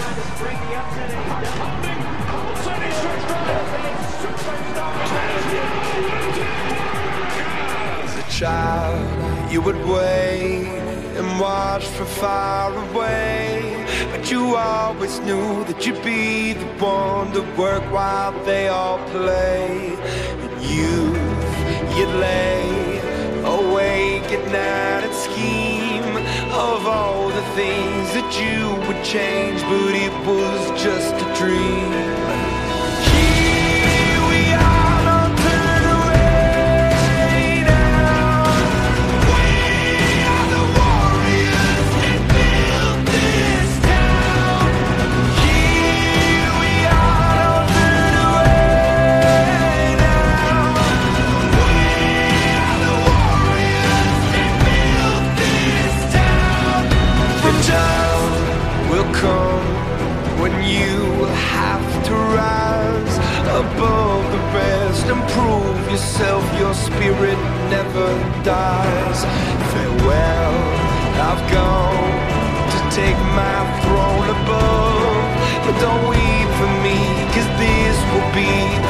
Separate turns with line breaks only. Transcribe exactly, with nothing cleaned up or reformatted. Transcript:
As a child, you would wait and watch from far away, but you always knew that you'd be the one to work while they all play. And youth, you'd lay awake at night and scheme of all the things that you would change, but it was just a dream. When you have to rise above the rest and prove yourself, your spirit never dies. Farewell, I've gone to take my throne above, but don't weep for me, 'cause this will be